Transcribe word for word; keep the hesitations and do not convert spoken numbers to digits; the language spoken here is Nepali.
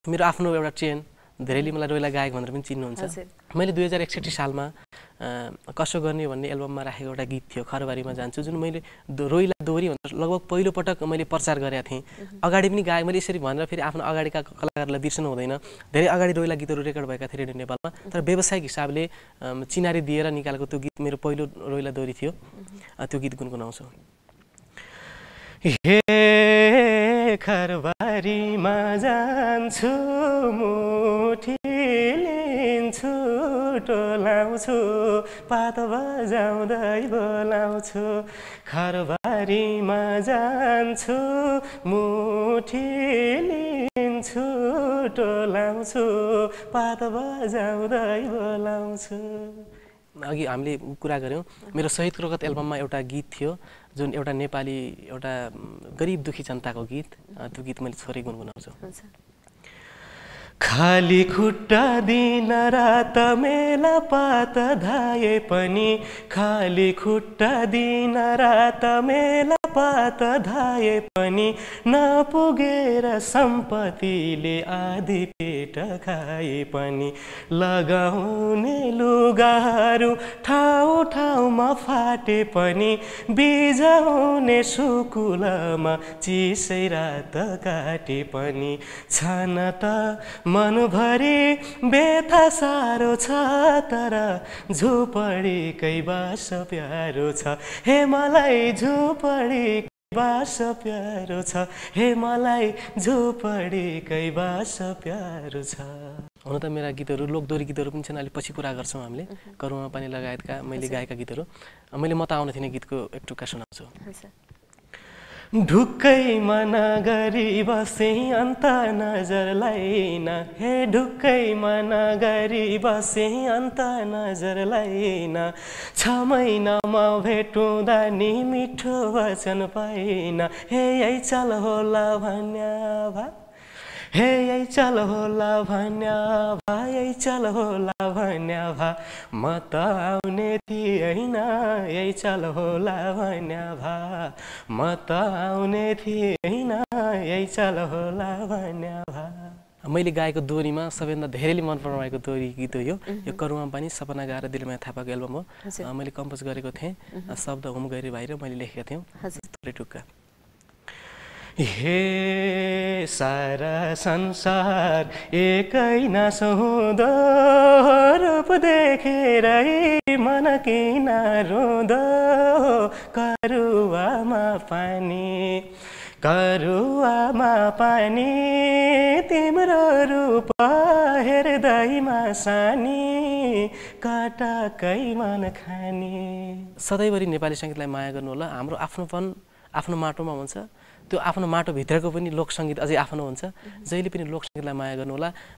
मेरो आफ्नो एउटा चेन धेरैले मलाई रोइला गायक भनेर पनि चिन्नुहुन्छ मैले दुई हजार एकसठी सालमा कसो गर्ने भन्ने एल्बममा राखेको एउटा गीत थियो खरबारीमा जान्छु जुन मैले रोइला दोहोरी भनेर लगभग पहिलो पटक मैले प्रचार गरेका थिएँ अगाडि पनि गाएँ मैले यसरी भनेर फेरि आफ्नो अगाडिका कलाकारलाई बिर्सनु हुँदैन धेरै अगाडि रोइला गीतहरू रेकर्ड भएका थिए रेडियो नेपालमा तर व्यावसायिक हिसाबले चिनारी दिएर निकालेको त्यो गीत मेरो पहिलो रोइला दोहोरी थियो त्यो गीत गुनगुनाउँछु हे खरबारीमा जान्छु मुठी लिन्छु टोलाउँछु पात बजाउँदै बोलाउँछु खरबारीमा जान्छु मुठी लिन्छु टोलाउँछु पात बजाउँदै बोलाउँछु अघि हामीले कुरा गऱ्यौँ मेरो शहीद रगत एल्बममा एउटा गीत थियो जुन एउटा नेपाली एउटा गरिब दुखी जनताको गीत त्यो गीत मैले छोरी गुनगुनाउँछु खाली खुट्टा दिन रात मेला पात धाए पनि खाली खुट्टा दिन रात मेला पात धाए पनि नपुगेर सम्पत्तिले आधी पेट खाए पनि लगाउने लुगाहरू ठाउँ ठाउँमा फाटे पनि बिजाउने सुकुलमा चिसै रात काटे पनि छान त मनभरि बेथा सारो छ तर झुपडीकै बास प्यारो छ हे मलाई झुपडीकै बास प्यारो छ हे मलाई झुपडीकै बास प्यारो छ हुन त मेरा गीतहरू लोकदोरी गीतहरू पनि छन् अलि पछि कुरा गर्छौँ हामीले करुणा पानी लगायतका मैले गाएका गीतहरू मैले म त आउन थिएन गीतको एक टुक्का सुनाउँछु ढुक्कै मन गरी बसे अन्त नजरलाई न हे ढुक्कै मन गरी बसे अन्त नजरलाई न छ महिनामा भेटुँदा नि मिठो वचन पाइन हे यही चल होला भन्या भा हे यही चल होला भन्या भा यही चल होला भन्या भा म त आउने थिएन यही चल होला भन्या भा म त आउने थिएन यही चल होला भन्या भा मैले गाएको दोहोरीमा सबैभन्दा धेरैले मन पराएको दोहोरी गीत हो यो यो करुणा पानी सपना गाएर दिलमाया थापाको एल्बम हो मैले कम्पोज गरेको थिएँ शब्द होम गैरी भाइ र मैले लेखेका थियौँ थोरै टुक्का हे सारा संसार एकै नसुँदो रूप देखेरै मन किन रुँदो करुवामा पानी करुवामा पानी तिम्रो रूप हेर्दैमा सानी काटाकै मन खानी सधैँभरि नेपाली सङ्गीतलाई माया गर्नु होला हाम्रो आफ्नोपन आफ्नो माटोमा हुन्छ त्यो आफ्नो माटो भित्रको पनि लोक सङ्गीत अझै आफ्नो हुन्छ जहिले पनि लोक सङ्गीतलाई माया गर्नु होला